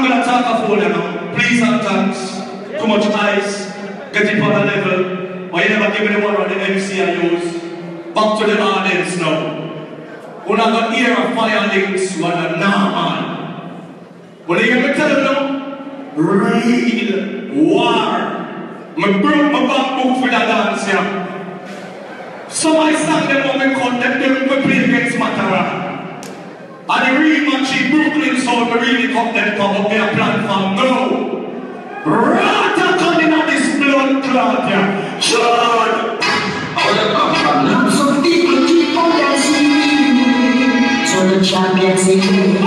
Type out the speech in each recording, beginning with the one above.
gonna talk of all, you know. Please and thanks. Too much ice. Get it on a level. Or you never give me the one on the MC I use. Back to the audience now. We're not gonna hear a fire links when a man. When you hear me tell you now, real war. I broke my back book for the dance here. So I stand them on my cut them we play against Matara. And the rematch in Brooklyn sound we really cut them come up their platform. No! Rata coming on this blood clot here. John! Now some people keep on dancing. So the champions in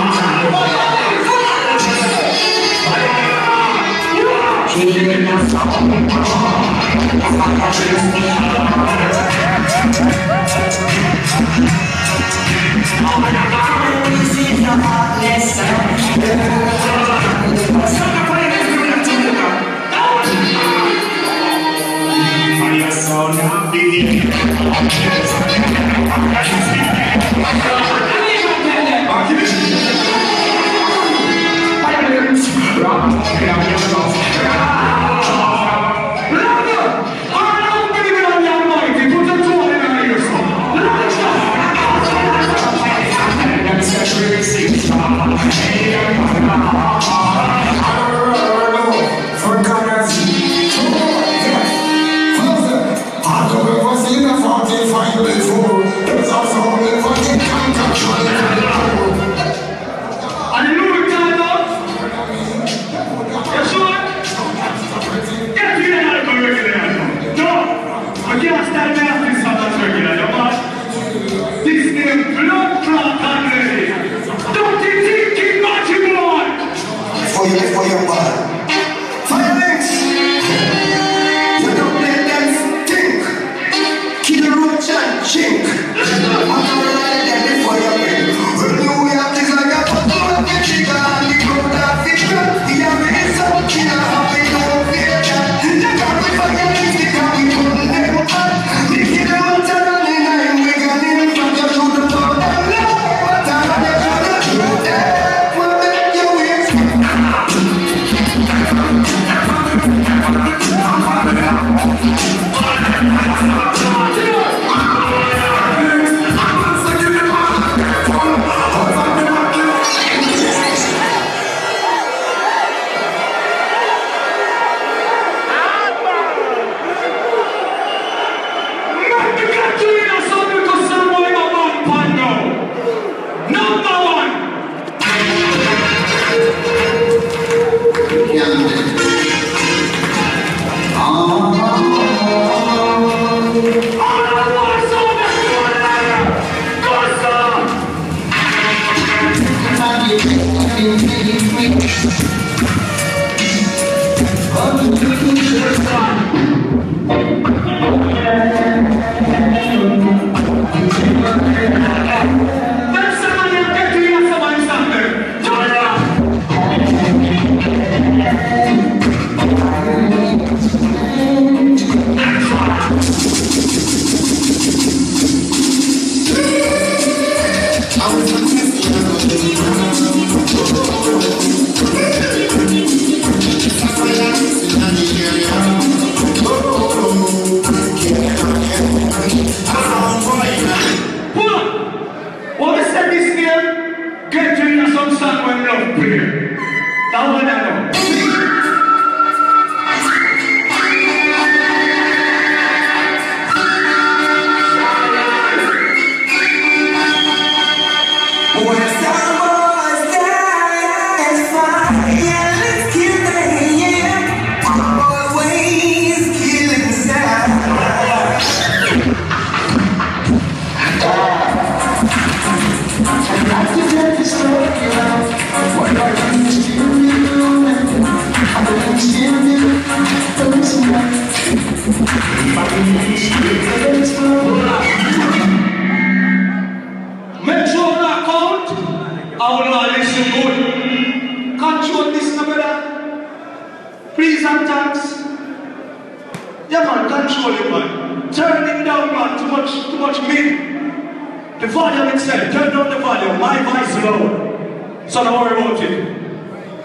The volume itself, turn down the volume, my voice loud. So don't worry about it.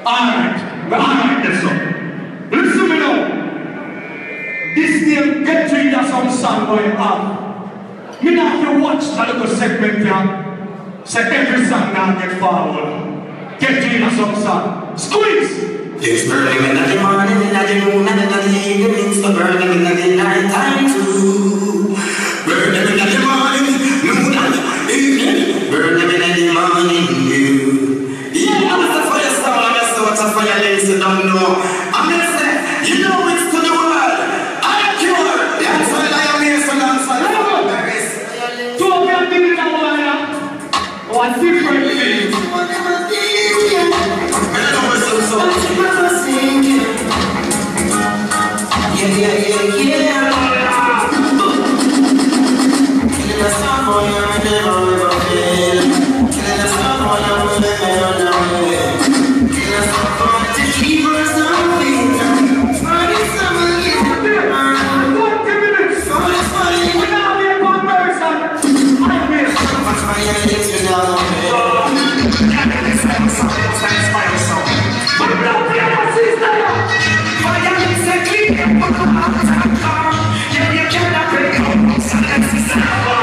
Alright, that's all. Listen me now. This name Get Rid of Some song going on. Me not have to watch a little segment here. So every song now get forward. Get Rid of Some song. Squeeze! It's burning in the morning, in the moon, and in the evening. It's burning in the night time too. Burning in the morning, noon and evening. Burning in the morning, yeah, that's the fire star, that's what a fire lays you don't know. I'm gonna say, you know it's to the world. I am pure. That's why I am here for dancing. Two of them did it now, one different thing. Yeah. Killing a song for you, and never will fail. Killing a song for you, and never will fail. Killing a song for you to keep us on feet. For this summer, yeah. 20 minutes. For this money, We now be a one person. I'm here. for fire, it's you know. But now we are a sister. Fire is a clean, yeah, you cannot break up. So let's see.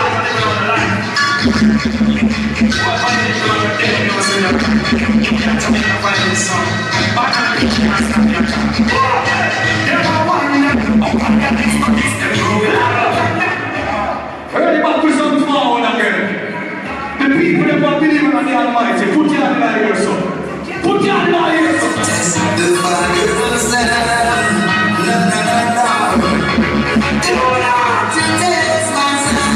Ready back to some forward again. The people that are believing on the Almighty, put your hand in the ear, son. Put your hand in the ear, son. The fire was there. Don't have to taste my son.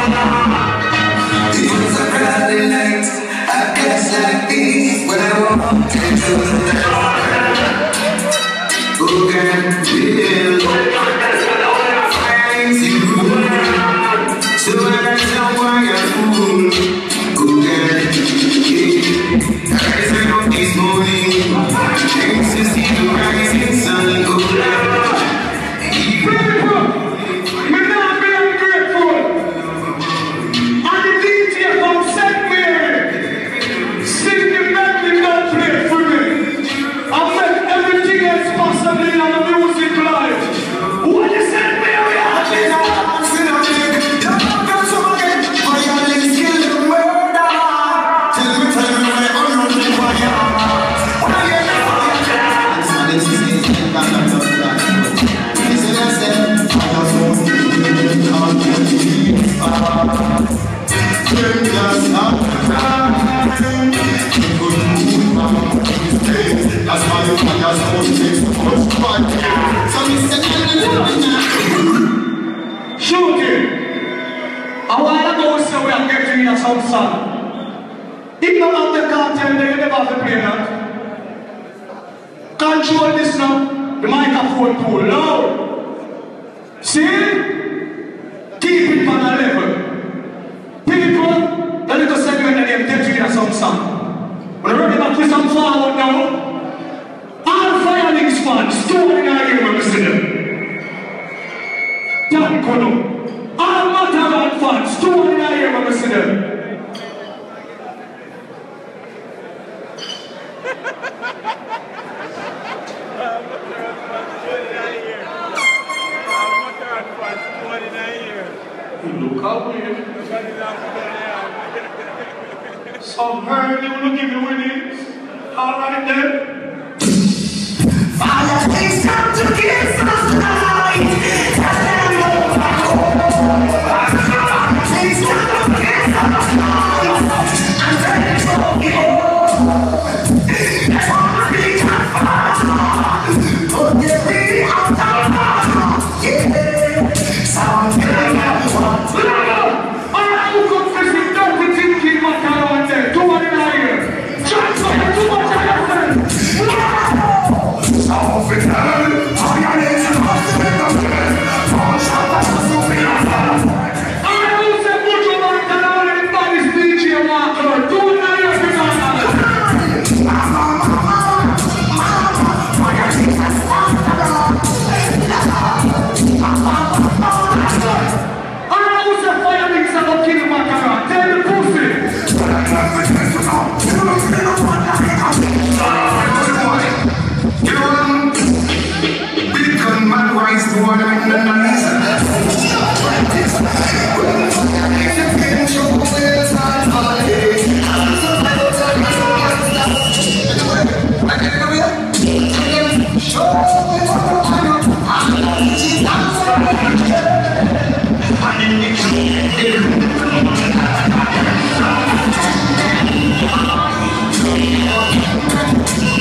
It was a Friday night, a guess like this, when I walked into the dark. Who can feel finds you? So when I know why you're fool, who can rising up this morning, things to see the rising sun go down. Me not be ungrateful. And the DJ from St. Mary sing the melody God play for me. I make everything else possible in the music life. What is St. Mary? Shooting. I want to go so we are getting in some sun. If not have the cartel, they never have to play that. Control this now. The microphone pool. Now. See? Keep it on a level. People, the little segment that they get rid of some sun. We're ready back to some forward now. All Firelings fans, storing in our ear when we see them. Thank you. All Mataran fans, storing in our ear when we see them. Look how weird. Some heard they will give you winnings. Alright then. Father, please come to kiss us tonight. Tell them over. Please come to kiss us tonight. And tell them so that's all we can find. Put the beat out of yeah. Sound good, everyone. Alright, you come fishing, don't be thinking what I want there. Too much in here. Just too much in here.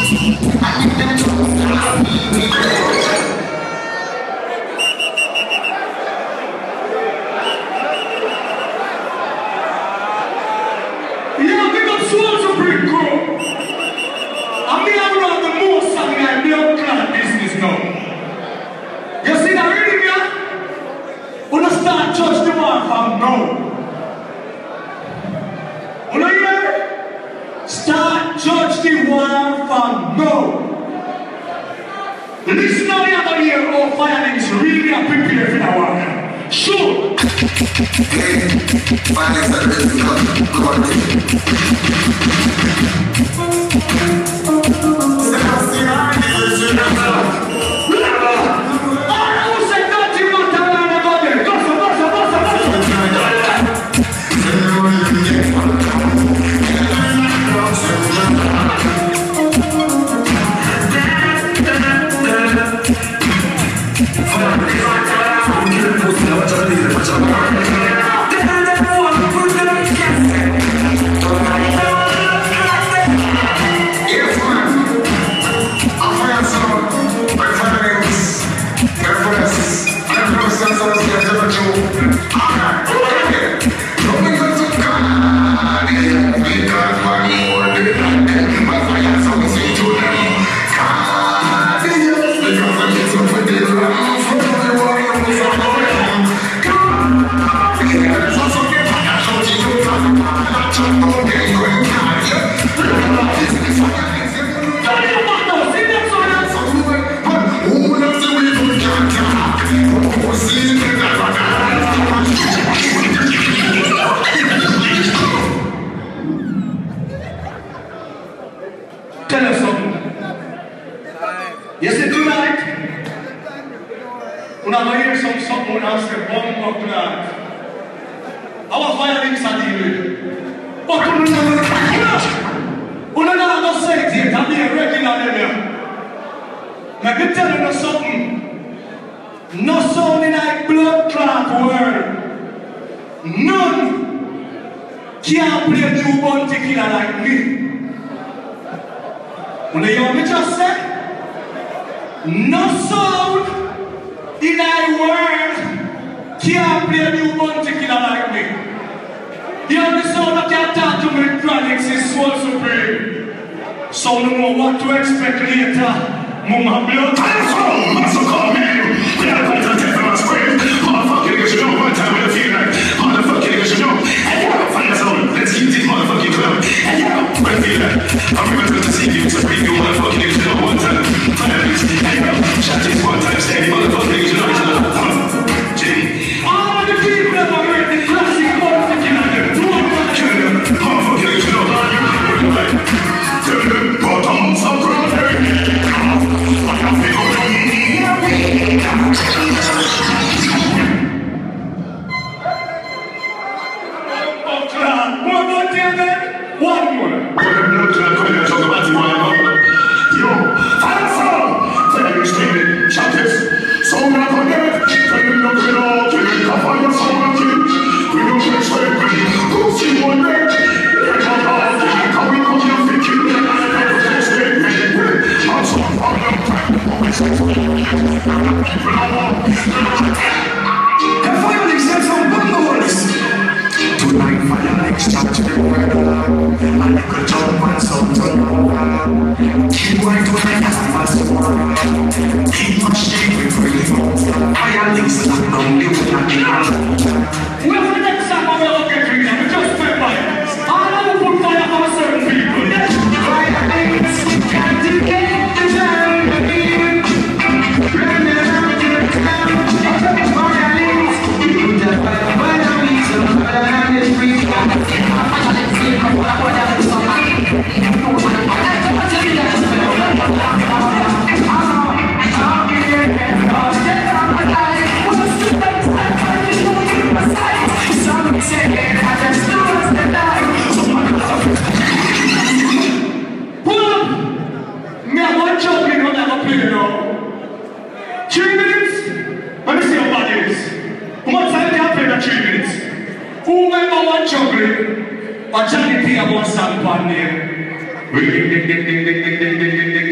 Or Johnny P. I want some one name. Ring ding ding ding ding ding ding ding ding ding ding.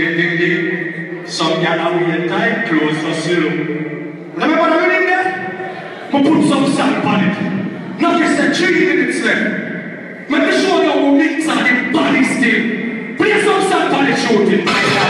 and I wear tight clothes for still. Remember the reading there? I put some salt on it. Now just 3 minutes left. Let me show you who mix and the body still. Play some salt on it, shoot it.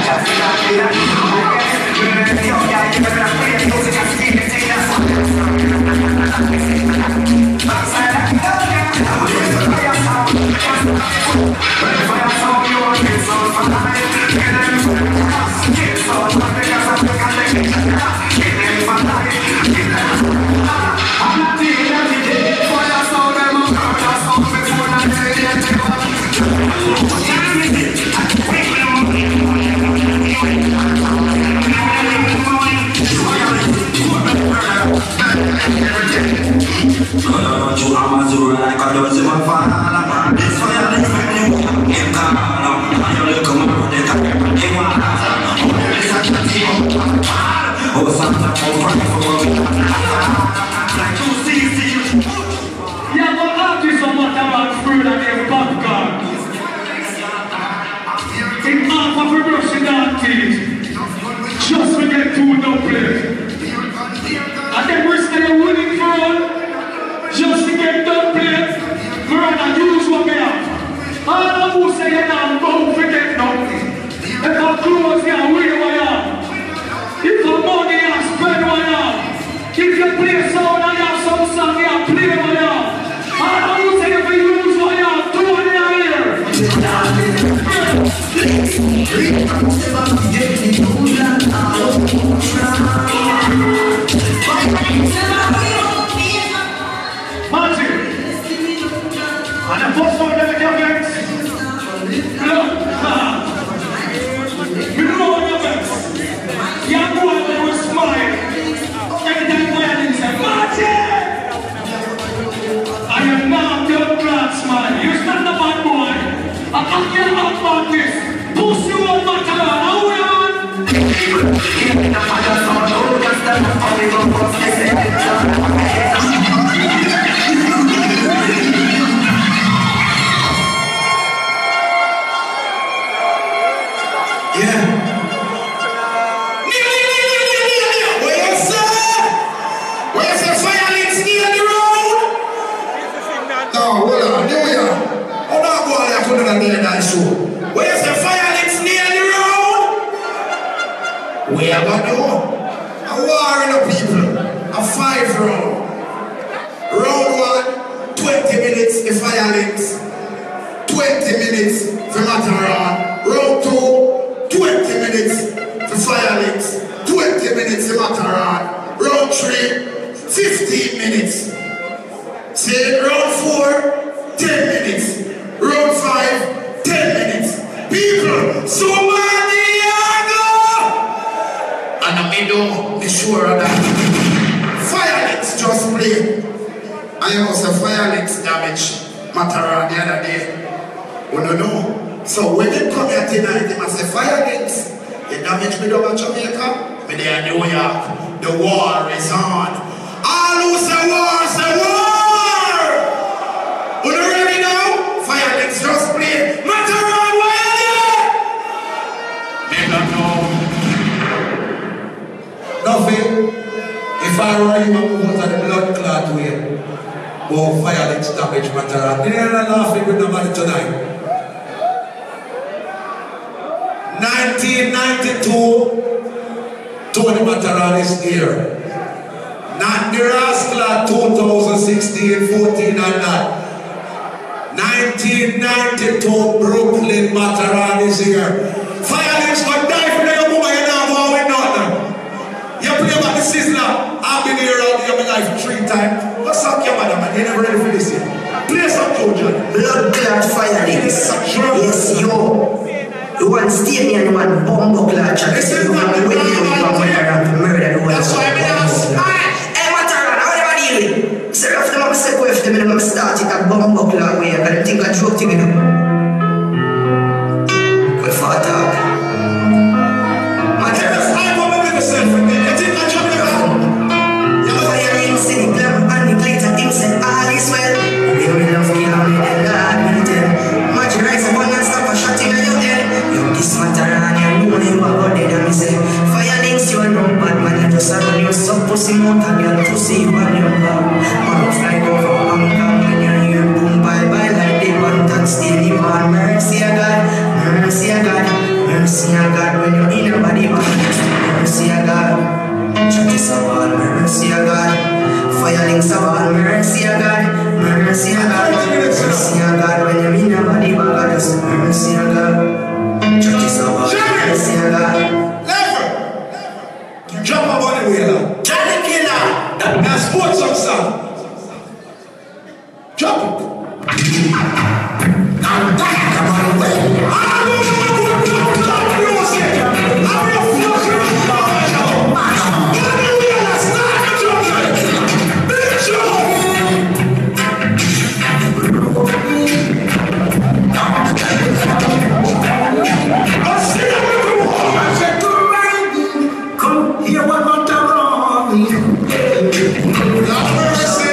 Just forget 2 dumplings. And then we're still winning for all. Just to get dumplings. We're on a use what we have. All of who say you now, don't forget nothing. If our clothes you wear what you have. If our money you spend what you have. If you play sound and you have some song you play what you have. All of who say if you use what you have, do what you have here. Martin, and the first one that you get, look, we know what you get. You go out there with smile. Every time I say, Martin! I am not your glad smile. You're not the bad boy. I can't talk about this. Pussy won't matter. How we on? Where's the fire that's near the road? We are going to do a war in the people, a 5 round. Round 1, 20 minutes the fire links, 20 minutes for Mataran. Round 2, 20 minutes for fire links, 20 minutes for Mataran. Round 3, 15 minutes. See, round 4, 10 minutes. Round 5, 10 minutes. People, Somaliano! And I be sure of that. Firelinks just play. I also firelinks damage Mataran the other day. We don't know. So when they come here tonight, they must say firelinks. They damage me over Jamaica. Me there in New York. The war is on. All who say war, say war! We don't ready now? Firelinks just play. Mataran, where are you? They don't know. Nothing. If I were you, I move out of the blood clot way. Oh, firelinks damage Mataran. They're not laughing with nobody tonight. 1992, Tony Mataran is here. Not the Rascal 2016, 14 and that. 1992, Brooklyn Mataran is here. Firelinks got die for the woman you know how we know them. You play about the Sizzler. I've been here all day of my life 3 times. What's up, your madam? You never ready for this yet. Play some Trojan. Blood clot firelinks. Yes, yo. The one stadium, one bomb clot. This is not the way you come murder the world. That's why I'm in the house. Hey, Mataran, how do you deal with? So after I'm sick with them, I'm starting a bomb clot way. I think I drove to me. We fought up. Mataran. I want to be the same for me. I think I drove to me. You're firing, singing, black, and the glitter, him said, all is well. You will love me, I'm in the God, will tell. Mataran, one and stop a shot in your head. This Mataran, you know him about it, and he say, fire man no bad man, you just run your sub pussy mouth and your pussy on your back. Man fly over Hong Kong when you hear boom bye bye like they want that steady man. Mercy of God, mercy of God, mercy of God when you're in your body man. Mercy of God, churches of all, mercy of God, fire links of all, mercy of God, mercy of God, mercy of God when you're in your body man. Just mercy of God, churches of all, mercy of God. Drop a body wheeler. Johnny Killer. Now sports some song. Drop it. Now that come on away. I don't know what music. I'm your fucking body wheeler. Start the big let's see that with the wall. I said, come here, what about the wrong? Love mercy.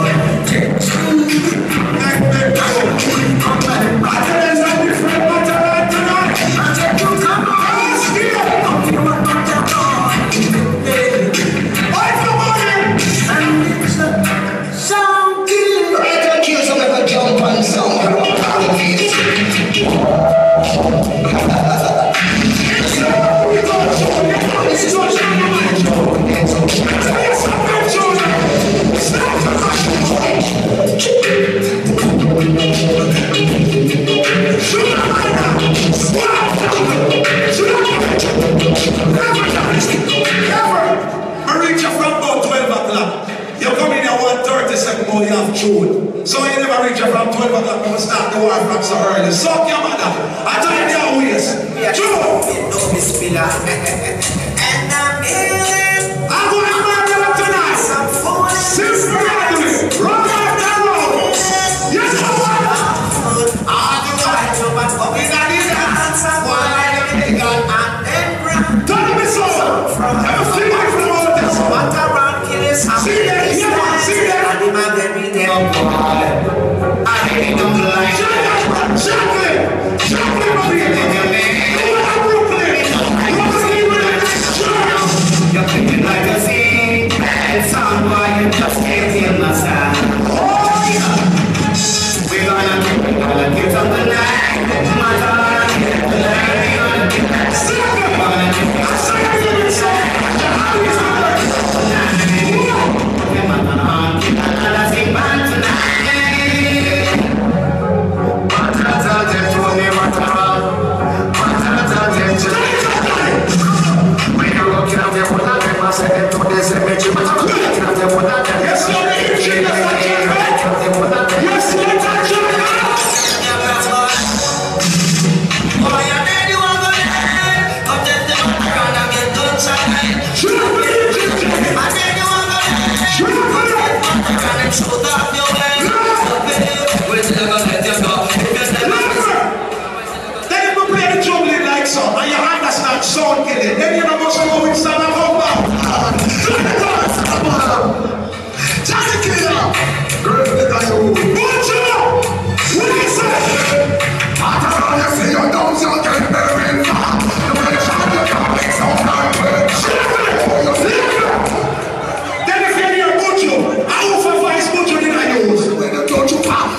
You have June. So you never reach from 12 o'clock when we start the war from so early. Suck your mother. I tell you your ways. June! And I'm here. I'm going to marry you tonight. Simple reality. Run out that road. Yes, I want. I'm the right to my fucking answer. Why I don't God and then tell me so. Ever see my friend all this? What around killing some. See that? See that? I don't like you're thinking like a scene. Bad sound boy, you just can't hear my sound. Oh yeah. We're gonna give up the night. My God, we're gonna get that second. We're gonna get that second. Sound killing. Then you know what's wrong with Santa Compound. Johnny Killer. Girl, the guy who. What do you say? After all you see, you don't you get very far. The way you shot your car makes no time. Then if you hear Buju, I will for vice Buju in I use. When you don't you pass.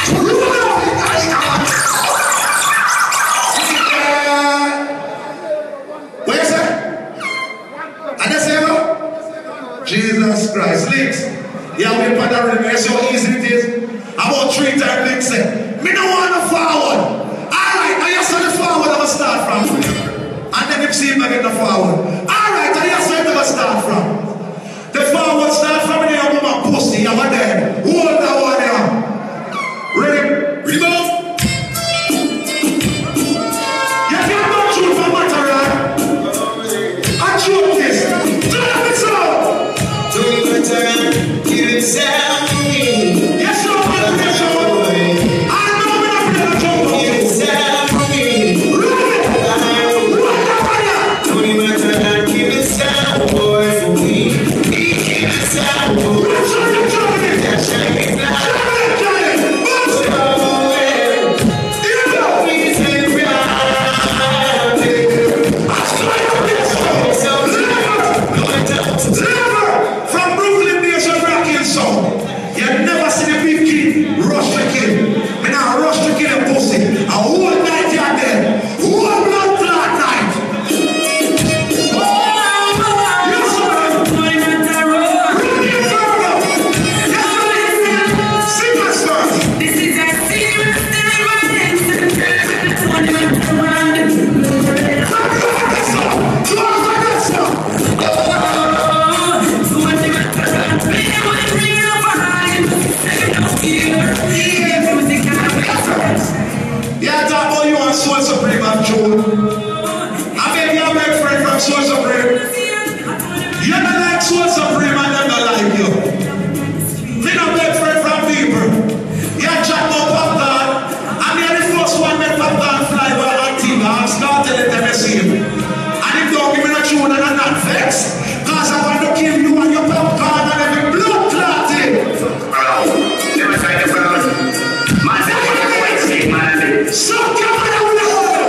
Jesus Christ, links. Yeah, we put that in there, so easy it is. About 3 times links say, me no want to forward. Alright, now you say the forward I'm going to start from. And then you see him again the forward. Alright, now you say I'm going to start from. The forward start from there, I'm going to pussy, I'm there. Hold that one there. Ready? Remove. You can't go through for matter, right? I choose this. Do that with sound. Give it sound to me. Yes, sir, I know we're not going to jump. Give it sound to me. Run it! Run the fire! Tony Montana. anytime you see him. And if don't give me a tune and I'm not vexed, because I want to kill you and your popcorn and every blood clotting. Let me try the world. Man, say what you want to say, man. So come on out the hole.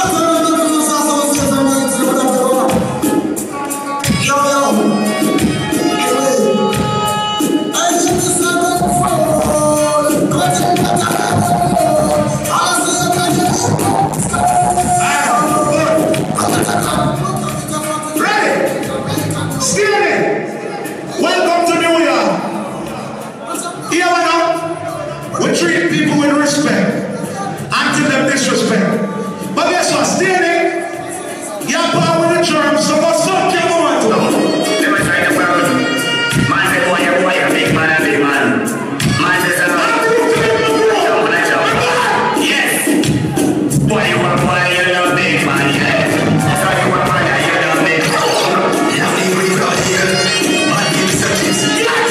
Welcome to New York. Here we go. We treat people with respect until them disrespect. But guess what? Stay there. You're part with the germs, so what's up? Come on. Let me try the world. Man, say boy, you big man, big man. Man, say yes. Boy, you want boy, you're a big man, yes. That's why you want boy, you're a big man. You have to be proud here. Man, give me some tips.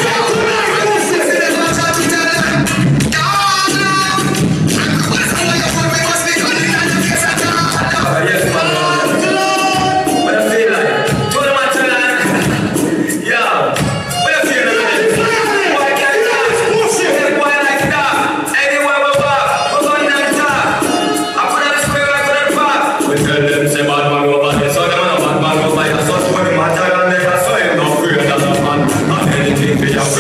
Yes, man. What I feel like? Told him I tell her. Yeah. What I feel like? Why can't you talk? Why like that? Anywhere we walk, we're going to talk. I put on the square, I put on the park. We tell them, say bad man over there. So them are bad man over here. So 20 man tell them they are so you don't fear that man. And anything they have.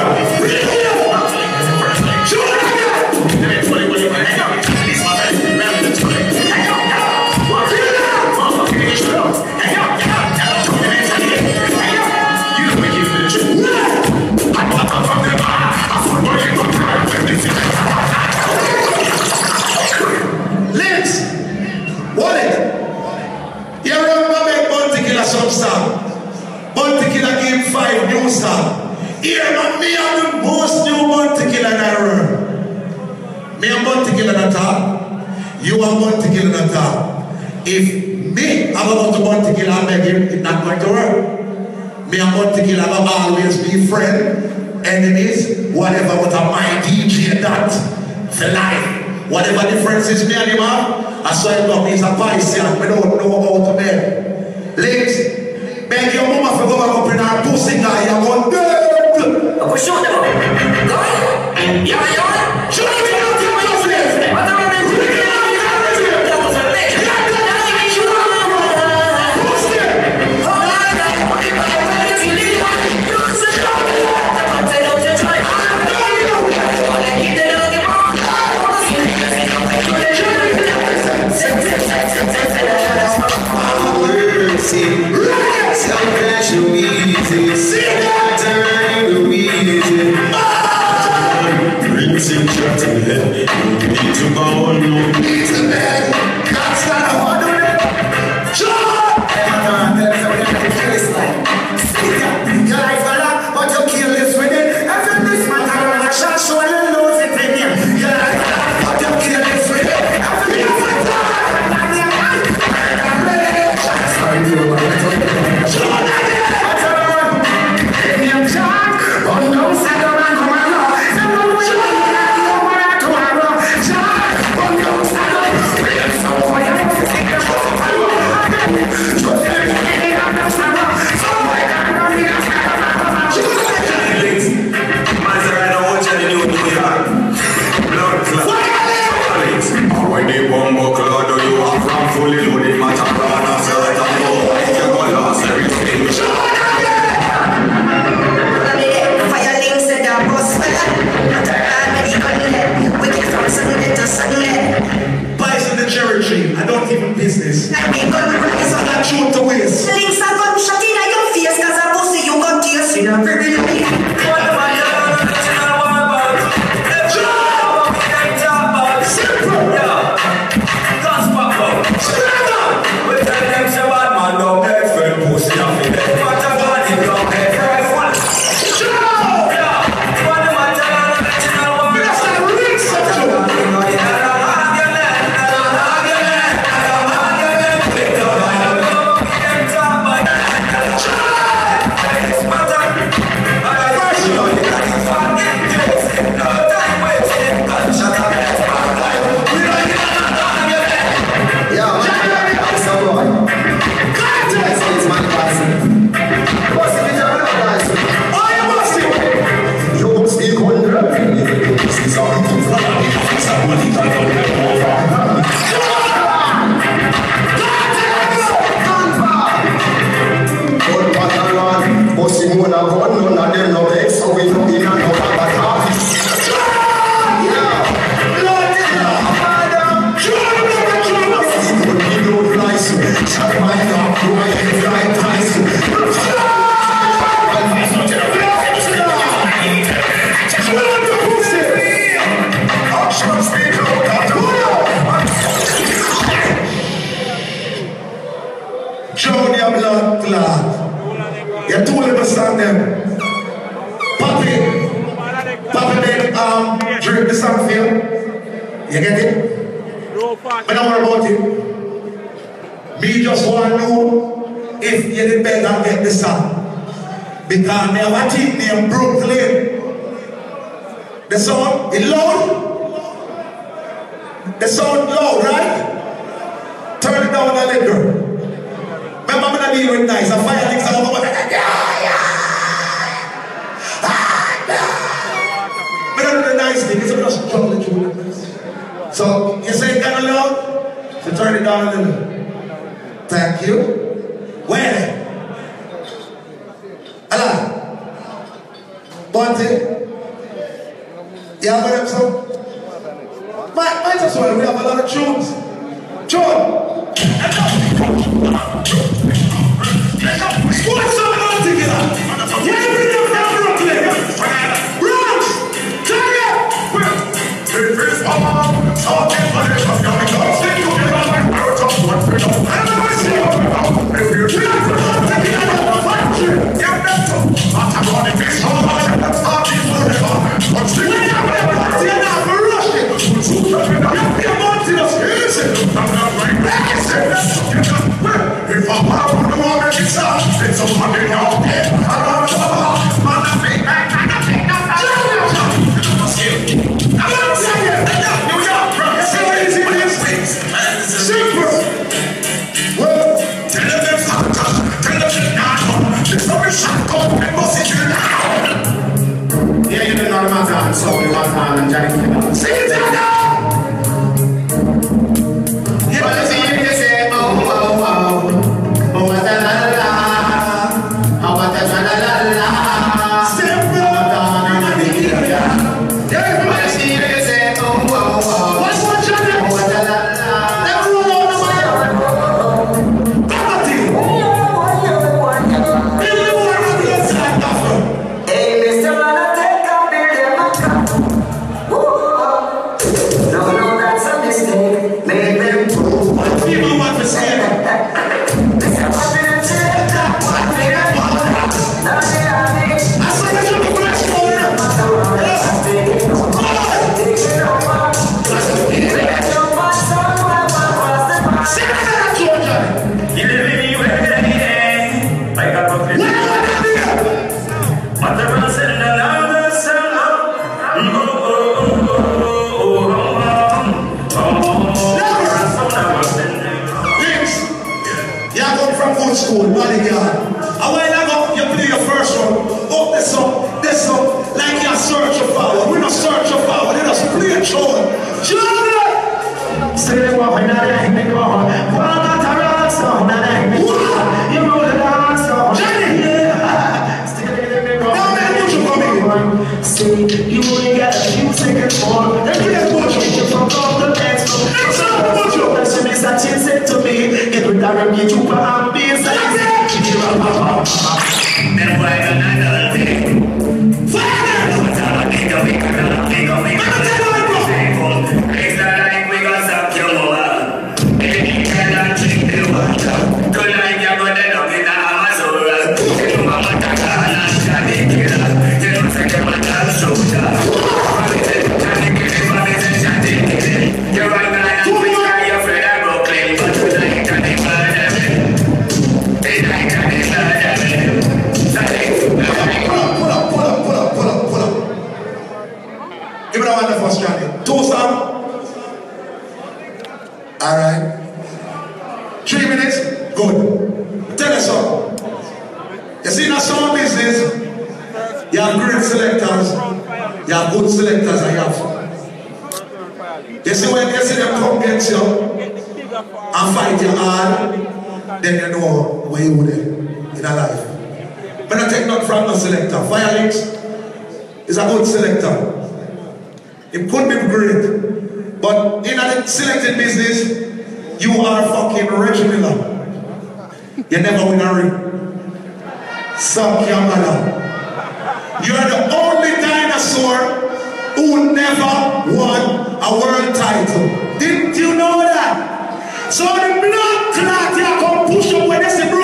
Liz, Wallet, you remember make Bounty Killer some star? Bounty Killer gave 5 new star. Here, man, me are the most new Bounty Killer in the world. Me and Bounty Killer in the top. You are Bounty Killer in the top. If me, I'm about to Bounty Killer, I beg him, it's not going to work. Me and Bounty Killer will always be friends, enemies, whatever, but I'm my DJ that for life. Whatever differences me and him have, I saw him up, he's a Piscean, we don't know how to beg. Ladies, beg your mama for go back up in her pussy guy, you're going dead. Go shoot them. Go ahead. Yeah. Shoot them. Sorry, Junior blood clot. You two little son them. Papi made drink the song for you. You get it? I don't worry about it. Me just want to know if you did better get the song. Because me have a team named Brooklyn. The sound is loud. The sound loud, right? Turn it down a little. Remember, I'm not dealing with nice. I fire things out of the water. I don't do the nice thing. It's just struggling through it. So, you say it kind of loud? So turn it down a little. Thank you. Where? Allah. Bunty. You have them some? Might as well. We have a lot of tunes. Tune. What's up all together? Where we come from Brooklyn? Bronx! Turn it! You never win a ring. Suck your mother. You're the only dinosaur who never won a world title. Didn't you know that? So the blood clot you come push up when they say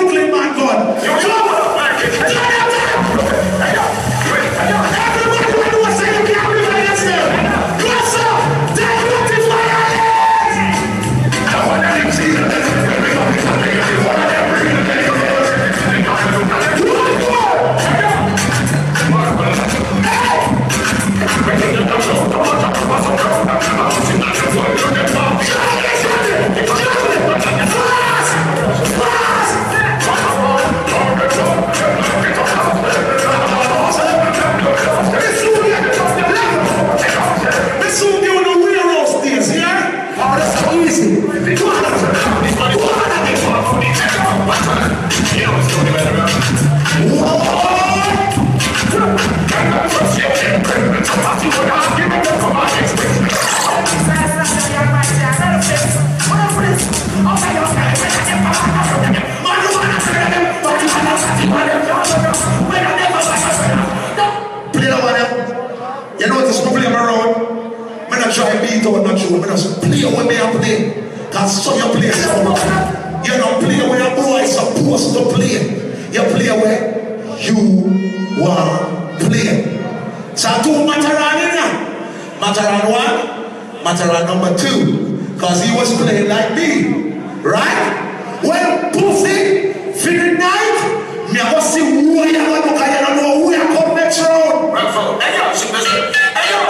Mataran 1, Mataran number 2. Because he was playing like me. Right? Well, Pussy, figured night, me I go see who I am, because I don't know who I come next round. Hey yo, she was it. Hey yo.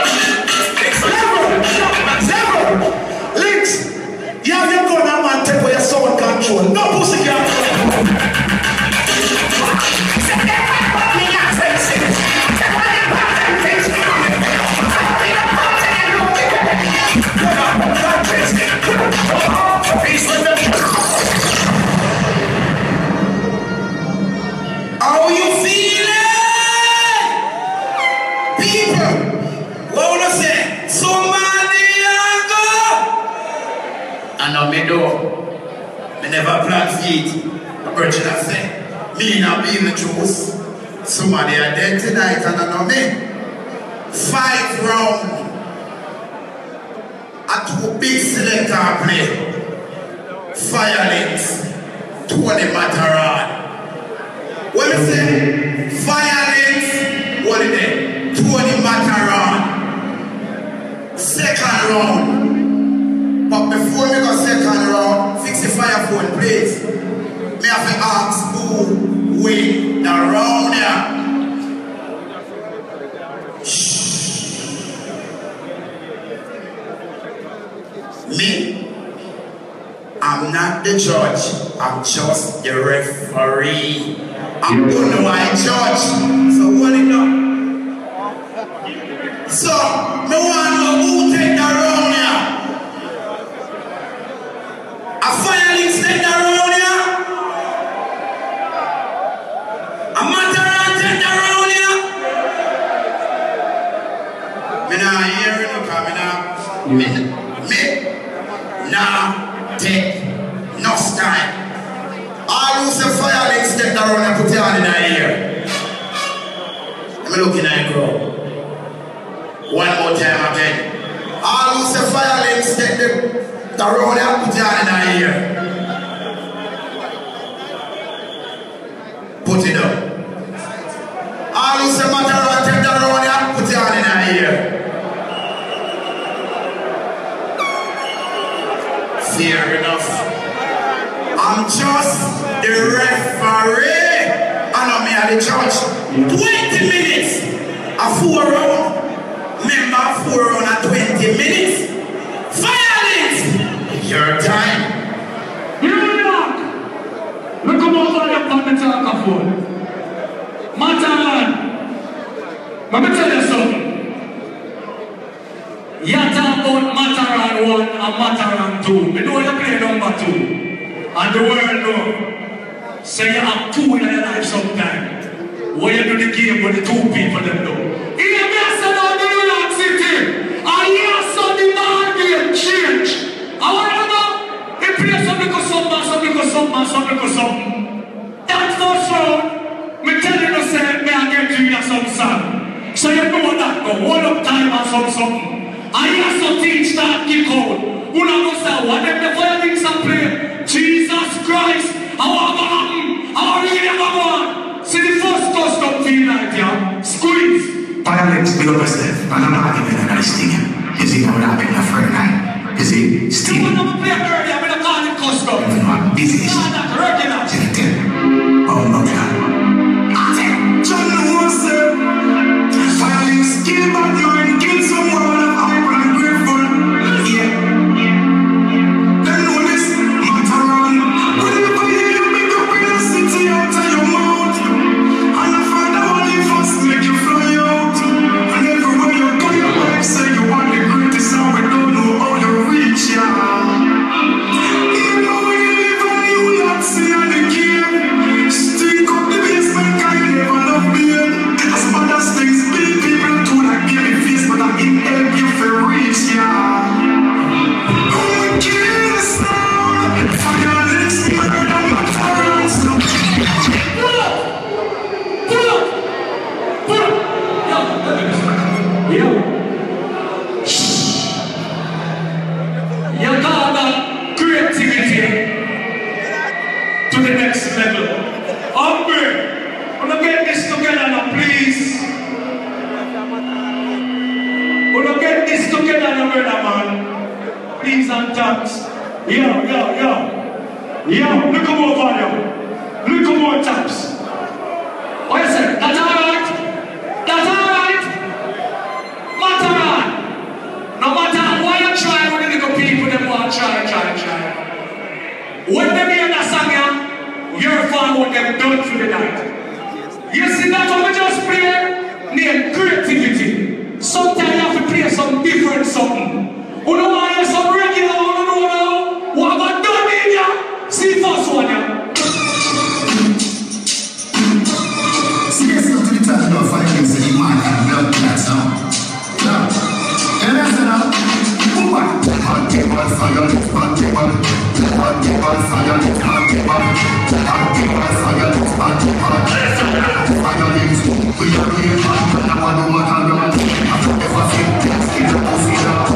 Never. Links, you have your gun and man take away your sound control. No pussy can't. How you feeling? People, what would I say? Somebody go. I know me do. Me never plan feet. A virgin I say. Me not being the truth. Somebody are dead tonight and I know me. 5 rounds. A 2 big selector play. Firelings. 20 Mataran. What is it? Firelings. What is it? 20 Mataran. Second round. But before we go second round, fix the fire phone, please. Me have to ask who win the round here. Me? I'm not the judge. I'm just the referee. I'm gonna know I judge. So what it up? So, me want to know who take the round here. A Firelings take the round here. A Mataran take the round here. Me not hear it, because me nah take no time. All who say Firelings take the round and put it on in the ear. I'm looking at the crowd. One more time again. All who say Firelings take the round and put it on in the ear. Put it up. All who say Mataran take the round and put it on in the ear. Fair enough. I'm just the referee. I know me at the church. 20 minutes. A 4 round. Remember 4 round at 20 minutes. Firelings. Your time. You know, look come over there on the talk phone. Mataran. Let me tell you something. You talk about Mataran 1 and Mataran 2. You know you play number 2. And the world know. Say you have 2 in your life sometime. When you do the game with the 2 people them know. Here me I said out in New York City. And here saw the man game change. I want to know. He plays something for something. That first round, me tell you to say, me I get you some song. So you know that go. Hold up time and something. And here some team start kick out. Who not go say, what them the Firelings and play? Jesus Christ, I want to happen. I want to really go on. See the first custom feel like, yeah? Squeeze. Firelings, big up yourself. I'm not having a nice thing. You see, I'm not having a friend night. You see, still. You want to play early, I'm going to call it custom. You know, I'm busy. Nah, that's regular. Oh, no, God. John Wilson. Firelings, kill bad mind, kill someone of hype and grateful. Yeah. Then know this, Mataran. Whenever you make up in the city out of your mouth, and a father only first make you fly out. And everywhere you go, your wife say you want the greatest, and we don't know how you reach, yeah. Even though you live on you, not see on the game. Stick up the basement, cause you never love beer. As bad as things be, people do not give me face, but I can help you for reach, yeah. Oh, kill us now. Firelings, murder, Matarans. Pull up! Yo. You got that creativity to the next level. Hungry. I'm gonna get this together now, please. We're gonna get brother, man. Please and thanks. Yo, look more volume. Look more taps. What you say? That's alright? That's alright? Mataran. No matter what you try with the little people, they want to try. When they hear that song, you're fine what they've done for the night. You see that what we just play? Named creativity. Sometimes you have to play some different something. You know why you're some regular, you know now? What have I done in ya? See first one, yeah? See, it's not to the time of finding the man and blood clots now. Now, and that's enough. Hot table, fire, hot table. Hot table, fire, hot table. Hot table, fire, hot table. Fire links, we are here, and I want to work on them. I don't ever think things in the pussy now.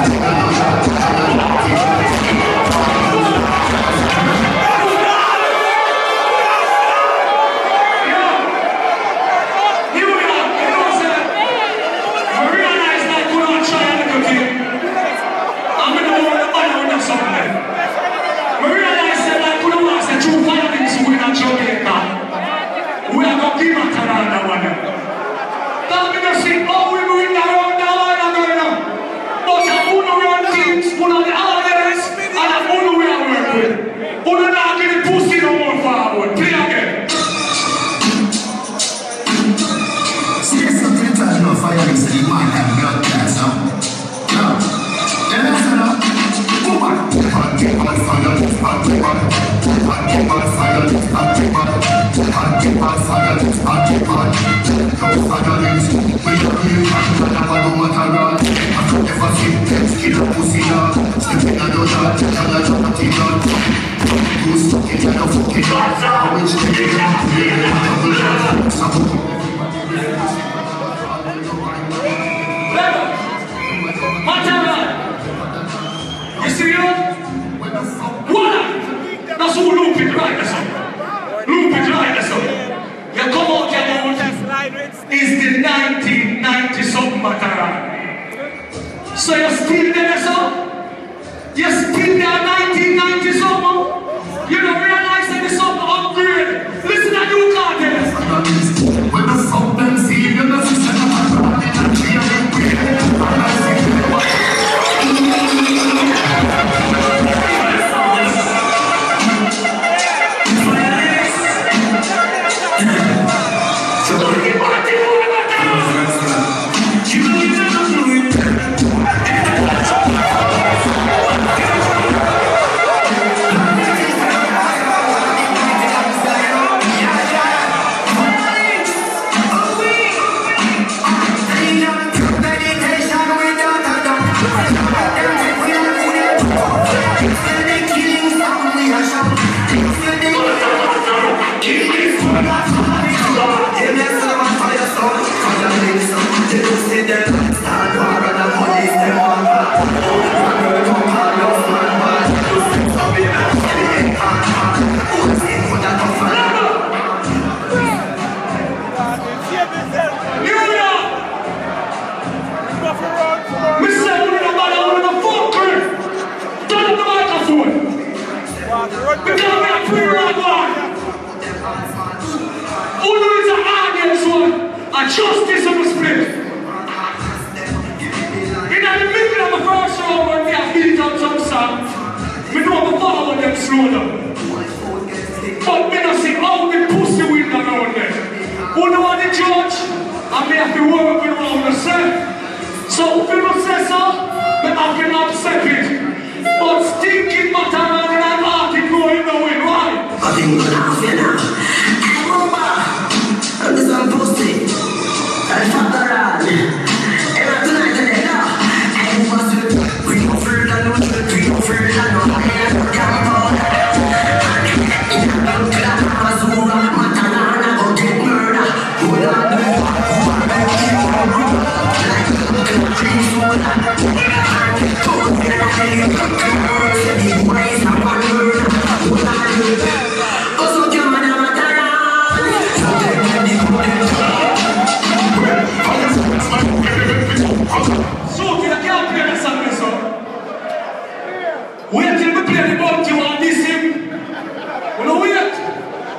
So you're still there, sir? You're still there 1990 something? You don't realize that there's something upgrade. Listen to you, Carter. When the fuck them see you, the system of justice on the split. In the middle of the first round when we have beat up some songs, we know the follow them slow down. But we don't see how the pussy win around there. Who know what the judge? And we have to work with what we say. So if you don't say so, we have to upset it. But stinking matter and hearted going nowhere, why? I think we're gonna have you now. I'm just on pussy. And fuck around. And tonight and then now, I must do it. We don't feel that no truth. We don't feel that no lie. And we're down for that. In a bank club, Mazura, Matanana, go get murder. Who don't do it? Who are the people? Like the trees, who are the told me that I ain't the girls. The ways I want murder. Who are the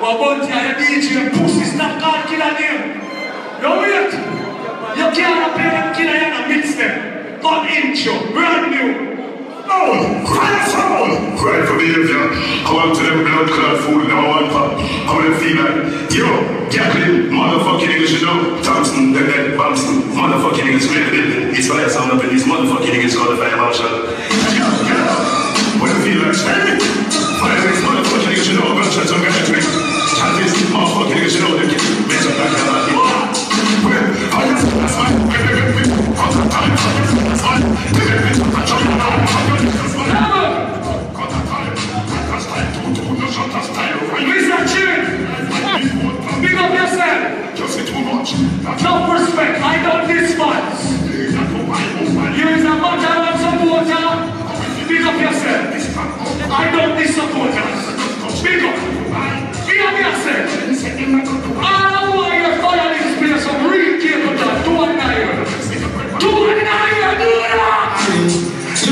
But Bunty and the DJ pussy stop called killer name. You wait. You can't play them killer and mix them. Come intro, brand new. Oh, right for behavior. Come on to them blood clot food, number one pop. How them feel like? Yo, Jacqueline, motherfucking English, you know. Thompson, Dead, Bamson, motherfucking English, it's fire sound up in these motherfucking English called the fire marshal. What do you feel like? Spend it. Fire these motherfucking English, you know. Gunshots on gantry. Chat this motherfucking English, you know. They get bitch up like that. Well, that's fine. Big up yourself. Just too much. No respect. I don't despise. You is a mother and supporter. Big up yourself. I don't disappoint us. Big up. Big up yourself. I want your fire this place some real capable. Do it now. Do it now. Do that.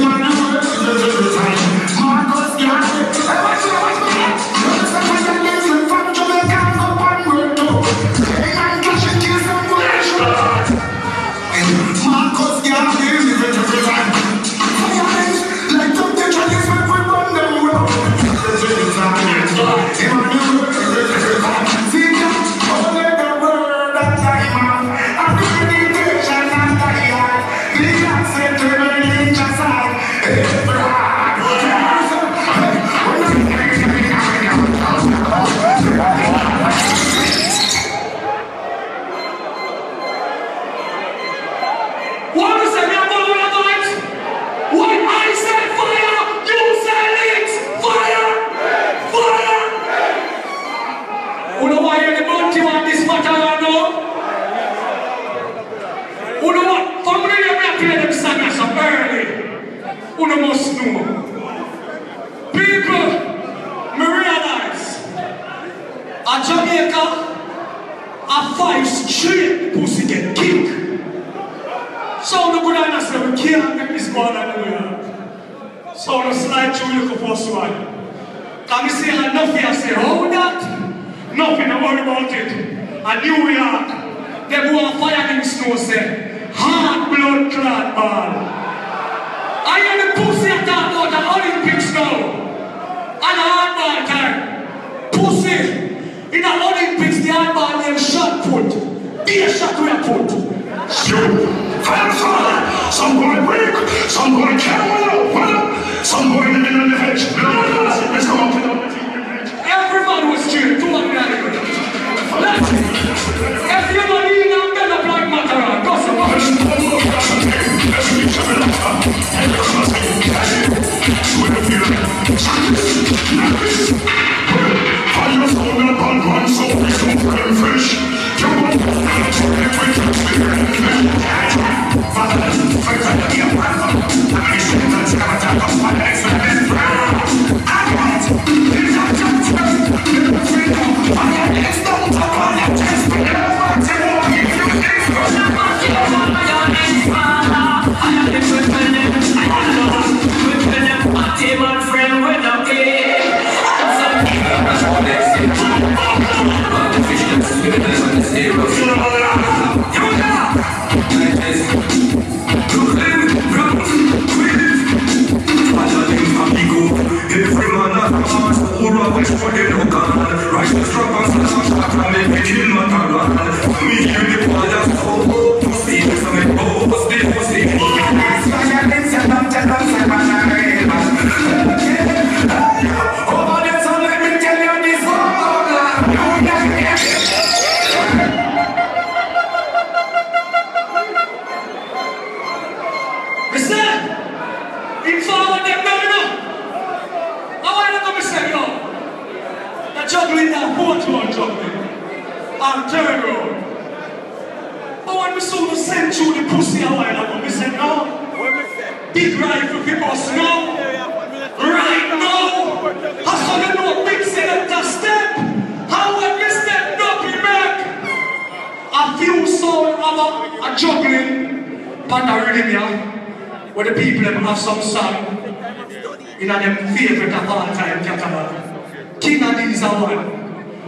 Where the people have some song in them favorite of all time catalog. King of these are one.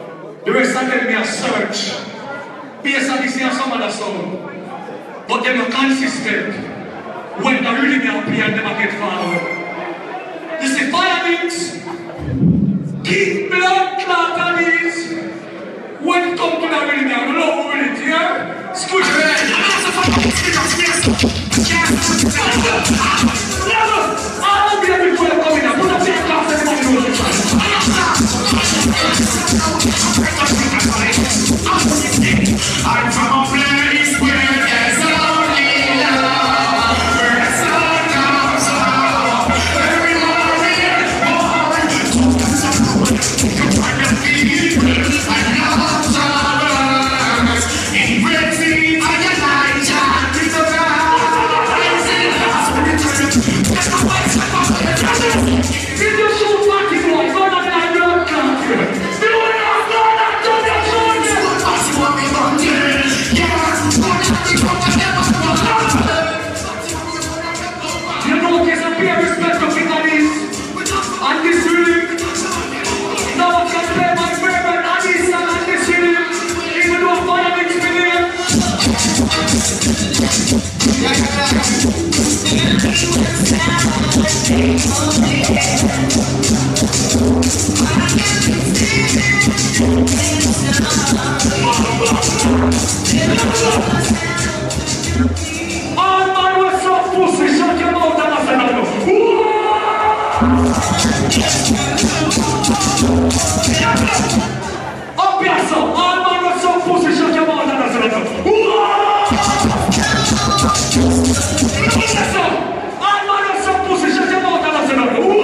The rest of them may search. Based on this and some other song. But they are consistent. When the rhythm they play and never get forward. You see, Firelings, keep blood clot on these. When it comes to the rhythm, I don't know who will it here. Squish it. I'll be able to come in and put a big class and everybody knows it. I'm from a place where there's only love, where the sun comes out. Everybody is born to find a people and love others. In great things and your light shine with the rising spirit. Did you shoot Matty boy? Go down and blood clot here. Do it up, go down to the shoulder. You know there's a peer respect of Italy's and this rhythm. Now I can play my favorite Addis and this rhythm, even though Firelings been here. All man was so pussy, shut your mouth and I said no. Up here, so all man was so pussy, shut your mouth and I said no. All man was so pussy, shut your mouth and I said no.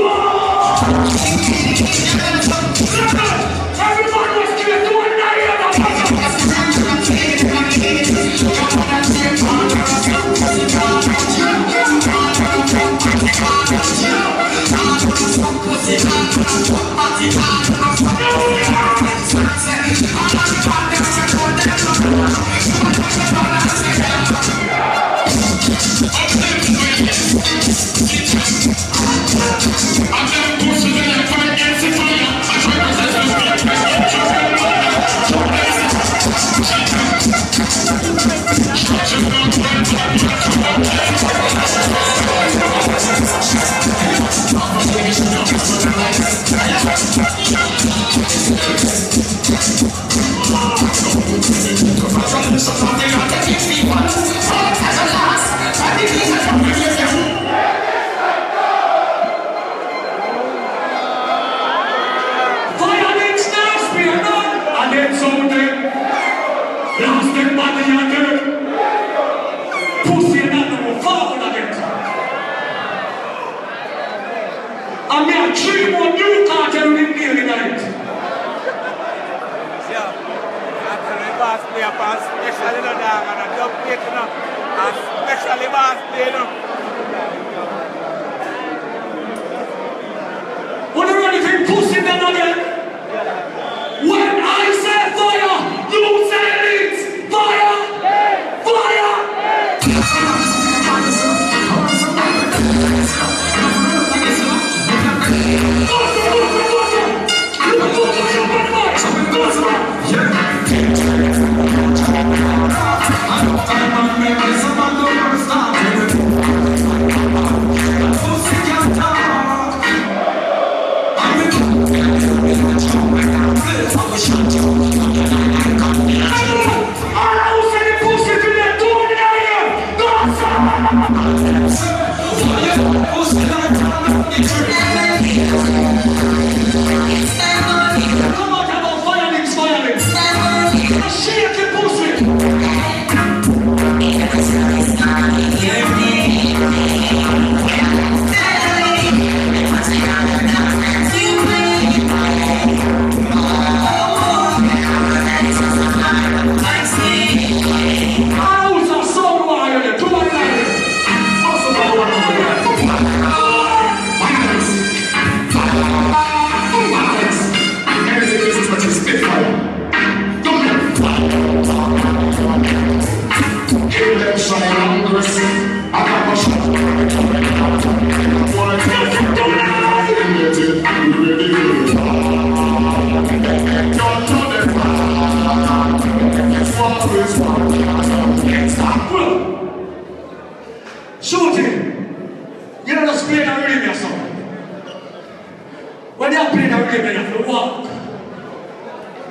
Everybody was clear to one night.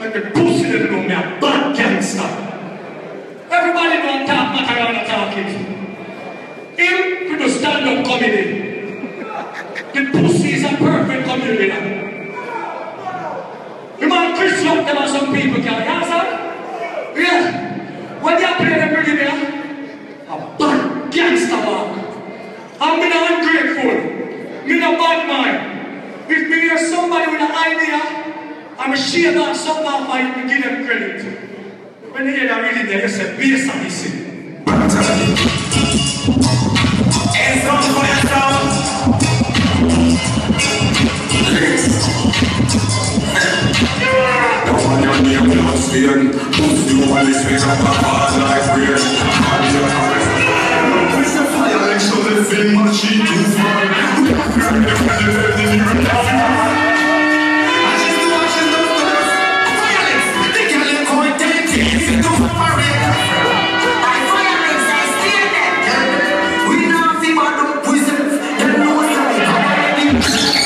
Like the pussy that know me a bad gangster. Everybody know talk Matarana talking. Him to the stand-up comedy. The pussy is a perfect comedy. You man Chris Rock them and some people can answer? Yeah. When you play the rhythm here, a bad gangster walk. I'm not ungrateful. I'm not bad man. If me hear somebody with an idea, I'm a share that something off and you give them credit. When you hear that rhythm there, you say, base on this thing. It's on fire sound. No one on the atmosphere. Who's the one is face of a hard life real? It's a fire like so the film machine too far. I just do watching those violence. They can't let go and take it. If you don't operate, I violence, I steal them. We now see what the prison. They know what's right.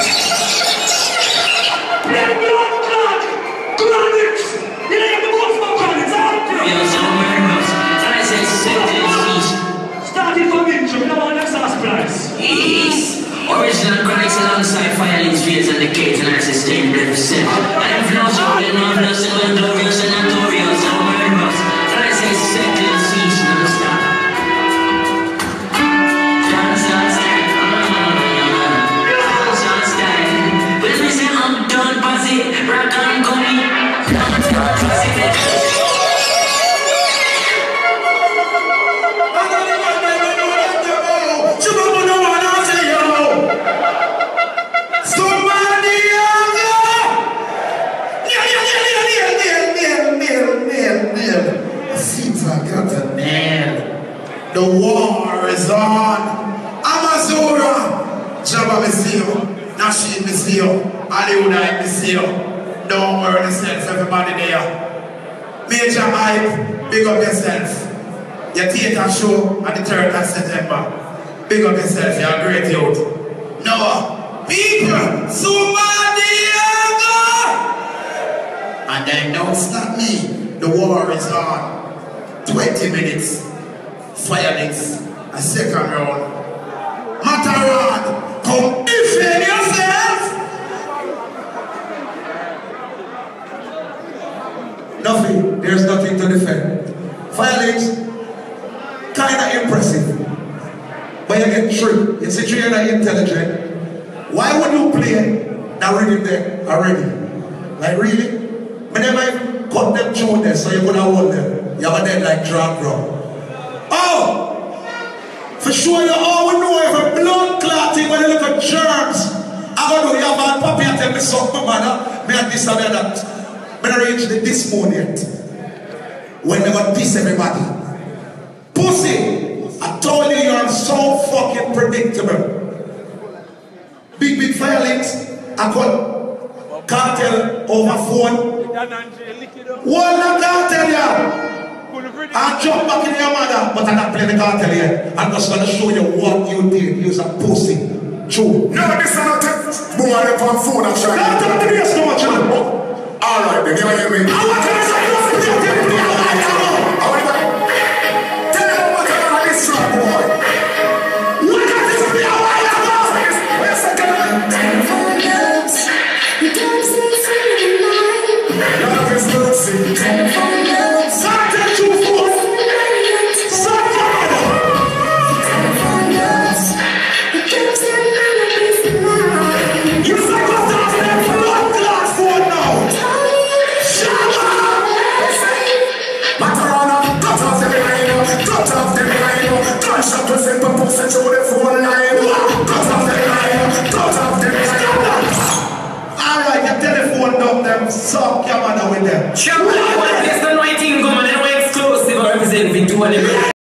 Original chronics alongside Firelings, Fields and the Caves and Access Stain represent. I am Floss, Rolling, Marvelous, and Glorious, and Notorious, and Murderous. I say second cease, non-stop. Dance on style, dance on style. When we say I'm done, pass it, rock on, gummy. Pass it. The war is on. Amazura, Jabba Messio, Nashi Messio, Aliuna Messio. Don't worry yourself, everybody there. Major hype, big up yourself. Your theater show on the 3rd of September. Big up yourself, you're a great youth. No, people, Sumadiaga! And then don't stop me. The war is on. 20 minutes. Firelings, a second round. Mataran, come defend yourself! Nothing, there's nothing to defend. Firelings, kinda impressive. But you get tricked. You see, you're not intelligent. Why would you play that rhythm there already? Like really? I never even cut them through there so you could have hold them. You have a dead like drag drum. Oh! For sure you all will know if a blood clotting when you look at germs. I go do you have a puppy and tell me something, man. Me and this and that. But I reach the this moment. When they got this everybody. Pussy! I told you you're so fucking predictable. Big Firelings. I call cartel over phone. What the cartel here? I jump back in your mother, but I'm not playing the cartel yet. I'm just gonna show you what you did. You're a pussy. True. No, this is not a boy on phone and trying to tell me so much. Alright, then you hear me. I want to say tell them what I'm on this track, boy. What is this be a while ago? Wait a second. You don't say something like. Love is mercy.